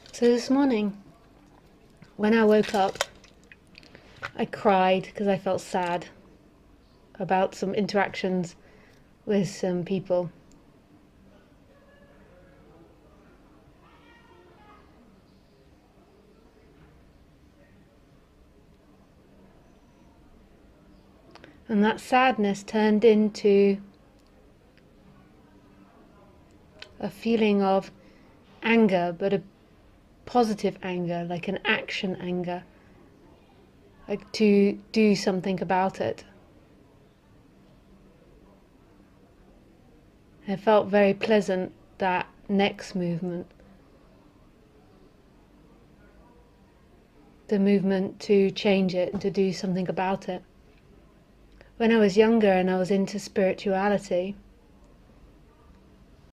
So this morning, when I woke up, I cried because I felt sad about some interactions with some people. And that sadness turned into a feeling of anger, but a positive anger, like an action anger, like to do something about it. It felt very pleasant, that next movement, the movement to change it and to do something about it. When I was younger and I was into spirituality,